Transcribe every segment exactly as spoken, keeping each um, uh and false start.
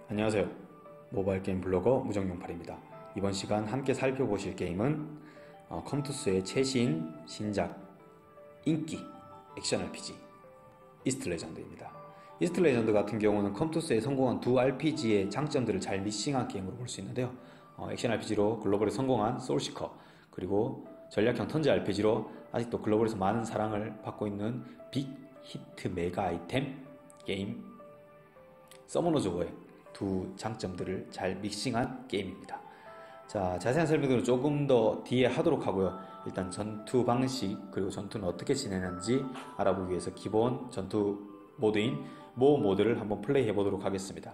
안녕하세요. 모바일 게임 블로거 무정용팔입니다. 이번 시간 함께 살펴보실 게임은 어, 컴투스의 최신 신작 인기 액션 알피지 이스트 레전드입니다. 이스트 레전드 같은 경우는 컴투스에 성공한 두 알피지의 장점들을 잘 믹싱한 게임으로 볼 수 있는데요. 어, 액션 알피지로 글로벌에 성공한 소울시커, 그리고 전략형 턴제 알피지로 아직도 글로벌에서 많은 사랑을 받고 있는 빅 히트 메가 아이템 게임 서머너 오브의 두 장점들을 잘 믹싱한 게임입니다. 자, 자세한 설명은 조금 더 뒤에 하도록 하고요. 일단 전투 방식, 그리고 전투는 어떻게 진행하는지 알아보기 위해서 기본 전투 모드인 모 모드를 한번 플레이 해보도록 하겠습니다.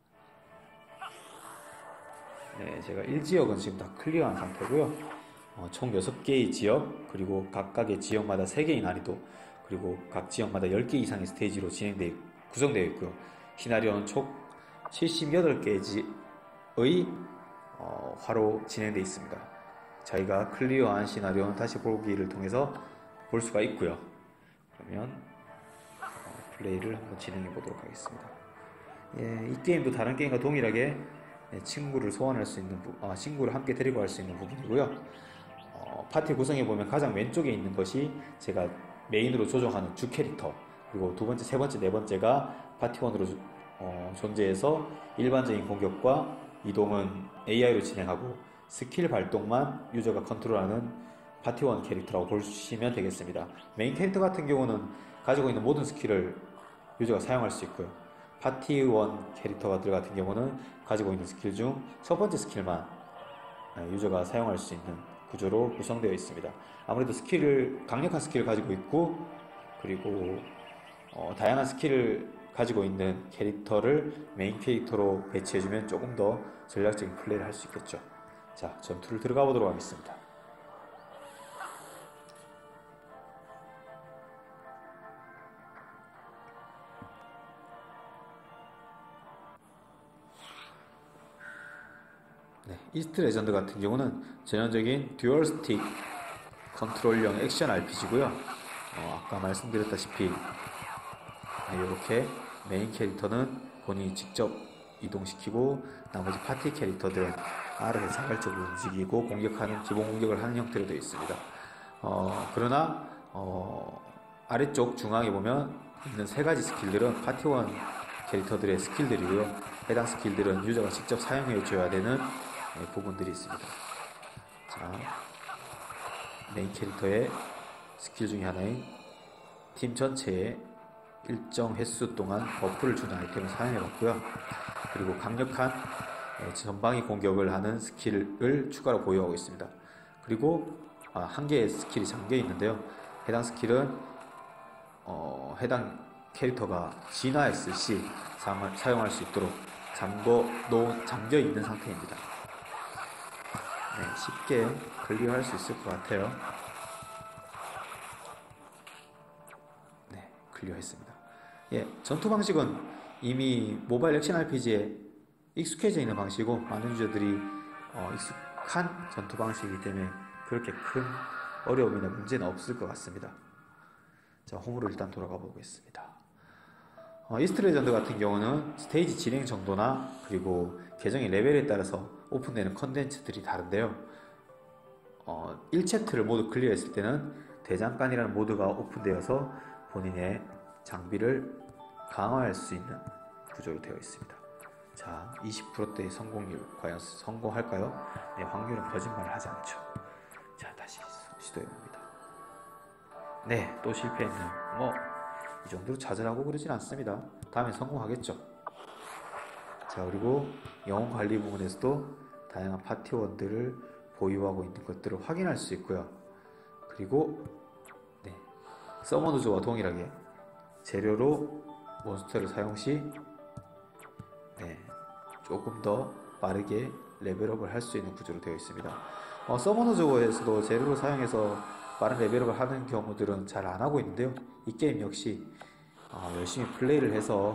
네, 제가 일 지역은 지금 다 클리어한 상태고요. 어, 총 여섯 개의 지역, 그리고 각각의 지역마다 세 개의 난이도, 그리고 각 지역마다 열 개 이상의 스테이지로 진행되어 구성되어 있고요. 시나리오는 총 칠십팔 개의 어, 화로 진행되어 있습니다. 저희가 클리어한 시나리오는 다시 보기를 통해서 볼 수가 있고요. 그러면 어, 플레이를 한번 진행해 보도록 하겠습니다. 예, 이 게임도 다른 게임과 동일하게 네, 친구를 소환할 수 있는 부, 아, 친구를 함께 데리고 갈 수 있는 부분이고요. 어, 파티 구성해 보면 가장 왼쪽에 있는 것이 제가 메인으로 조종하는 주 캐릭터, 그리고 두 번째, 세 번째, 네 번째가 파티원으로 어, 존재해서 일반적인 공격과 이동은 에이아이로 진행하고 스킬 발동만 유저가 컨트롤하는 파티원 캐릭터라고 보시면 되겠습니다. 메인 캐릭터 같은 경우는 가지고 있는 모든 스킬을 유저가 사용할 수 있고요. 파티원 캐릭터들 같은 경우는 가지고 있는 스킬 중 첫 번째 스킬만 유저가 사용할 수 있는 구조로 구성되어 있습니다. 아무래도 스킬을 강력한 스킬을 가지고 있고, 그리고 어, 다양한 스킬을 가지고 있는 캐릭터를 메인 캐릭터로 배치해주면 조금 더 전략적인 플레이를 할 수 있겠죠. 자, 전투를 들어가 보도록 하겠습니다. 네, 이스트 레전드 같은 경우는 전형적인 듀얼 스틱 컨트롤형 액션 알피지고요. 어, 아까 말씀드렸다시피 네, 이렇게 메인 캐릭터는 본인이 직접 이동시키고 나머지 파티 캐릭터들은 R을 자발적으로 움직이고 공격하는 기본 공격을 하는 형태로 되어 있습니다. 어, 그러나 어, 아래쪽 중앙에 보면 있는 세 가지 스킬들은 파티원 캐릭터들의 스킬들이고요. 해당 스킬들은 유저가 직접 사용해 줘야 되는 네, 부분들이 있습니다. 자, 메인 캐릭터의 스킬 중에 하나인 팀 전체에 일정 횟수 동안 버프를 주는 아이템을 사용해봤고요. 그리고 강력한 전방위 공격을 하는 스킬을 추가로 보유하고 있습니다. 그리고 아, 한 개의 스킬이 잠겨 있는데요. 해당 스킬은 어, 해당 캐릭터가 진화했을 시 사용할 수 있도록 잠궈 놓은, 잠겨 있는 상태입니다. 네, 쉽게 클리어할 수 있을 것 같아요. 네, 클리어했습니다. 예, 전투 방식은 이미 모바일 액션 알피지에 익숙해져 있는 방식이고, 많은 유저들이 어, 익숙한 전투 방식이기 때문에 그렇게 큰 어려움이나 문제는 없을 것 같습니다. 자, 홈으로 일단 돌아가 보겠습니다. 어, 이스트 레전드 같은 경우는 스테이지 진행 정도나 그리고 계정의 레벨에 따라서 오픈되는 컨텐츠들이 다른데요. 어, 일 챕터를 모두 클리어했을 때는 대장간이라는 모드가 오픈되어서 본인의 장비를 강화할 수 있는 구조로 되어 있습니다. 자, 이십 퍼센트대의 성공률, 과연 성공할까요? 네, 확률은 거짓말을 하지 않죠. 자, 다시 시도해봅니다. 네, 또 실패했네요. 뭐, 이 정도로 좌절하고 그러진 않습니다. 다음에 성공하겠죠. 자, 그리고 영웅 관리 부분에서도 다양한 파티원들을 보유하고 있는 것들을 확인할 수 있고요. 그리고 네, 서머너즈와 동일하게 재료로 몬스터를 사용 시 네, 조금 더 빠르게 레벨업을 할 수 있는 구조로 되어 있습니다. 어, 서머너즈에서도 재료를 사용해서 빠른 레벨업을 하는 경우들은 잘 안하고 있는데요. 이 게임 역시 어, 열심히 플레이를 해서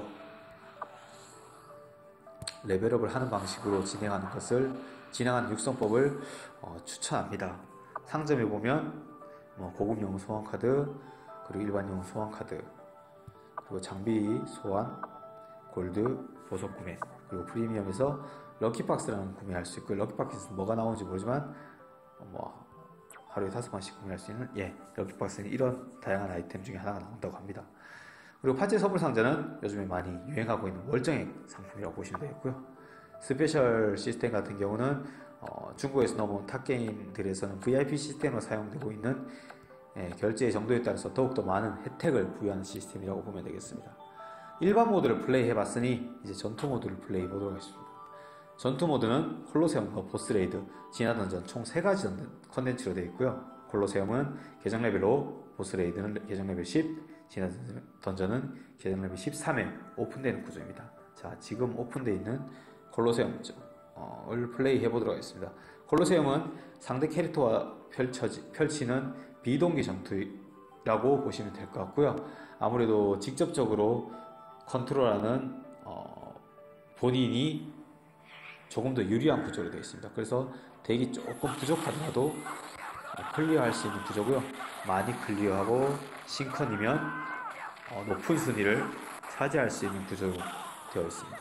레벨업을 하는 방식으로 진행하는 것을 진행하는 육성법을 어, 추천합니다. 상점에 보면 뭐 고급 영웅 소환 카드, 그리고 일반 영웅 소환 카드, 그리고 장비 소환, 골드, 보석 구매, 그리고 프리미엄에서 럭키박스라는 구매할 수 있고요. 럭키박스에서 뭐가 나오는지 모르지만 어, 뭐 하루에 다섯 번씩 구매할 수 있는 예 럭키박스는 이런 다양한 아이템 중에 하나가 나온다고 합니다. 그리고 파츠 선물 상자는 요즘에 많이 유행하고 있는 월정액 상품이라고 보시면 되겠고요. 스페셜 시스템 같은 경우는 어, 중국에서 넘어온 탑게임들에서는 브이아이피 시스템으로 사용되고 있는 예, 결제의 정도에 따라서 더욱더 많은 혜택을 부여하는 시스템이라고 보면 되겠습니다. 일반 모드를 플레이 해봤으니 이제 전투 모드를 플레이 해보도록 하겠습니다. 전투 모드는 콜로세움과 보스레이드, 진화 던전 총 세 가지 컨텐츠로 되어 있고요. 콜로세움은 계정 레벨 오, 보스레이드는 계정 레벨 십, 진화 던전은 계정 레벨 십삼에 오픈되는 구조입니다. 자, 지금 오픈되어 있는 콜로세움을 플레이 해보도록 하겠습니다. 콜로세움은 상대 캐릭터와 펼쳐지, 펼치는 비동기 전투라고 보시면 될 것 같고요. 아무래도 직접적으로 컨트롤하는 어, 본인이 조금 더 유리한 구조로 되어 있습니다. 그래서 덱이 조금 부족하더라도 클리어할 수 있는 구조고요. 많이 클리어하고 신컨이면 어, 높은 순위를 차지할 수 있는 구조로 되어 있습니다.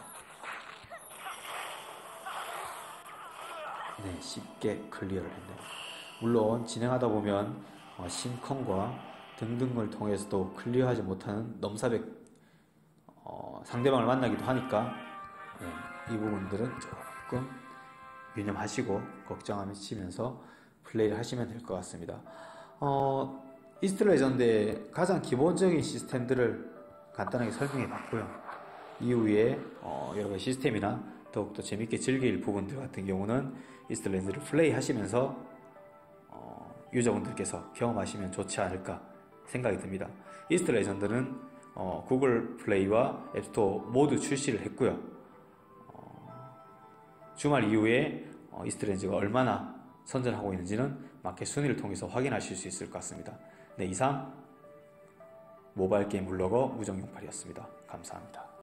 네, 쉽게 클리어를 했네요. 물론 진행하다 보면 어, 신컨과 등등을 통해서도 클리어하지 못하는 넘사벽 어, 상대방을 만나기도 하니까 네, 이 부분들은 조금 유념하시고 걱정하시면서 플레이를 하시면 될 것 같습니다. 어, 이스트 레전드의 가장 기본적인 시스템들을 간단하게 설명해 봤고요. 이후에 어, 여러 가지 시스템이나 더욱더 재밌게 즐길 부분들 같은 경우는 이스트 레전드를 플레이 하시면서 어, 유저분들께서 경험하시면 좋지 않을까 생각이 듭니다. 이스트 레전드는 어, 구글 플레이와 앱스토어 모두 출시를 했고요. 어, 주말 이후에 어, 이스트 레전드가 얼마나 선전하고 있는지는 마켓 순위를 통해서 확인하실 수 있을 것 같습니다. 네, 이상 모바일 게임 블로거 무정용팔이었습니다. 감사합니다.